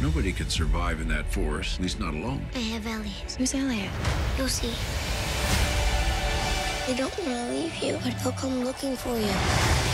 Nobody could survive in that forest, at least not alone. I have Elliott. Who's Elliott? You'll see. They don't want to leave you, but they'll come looking for you.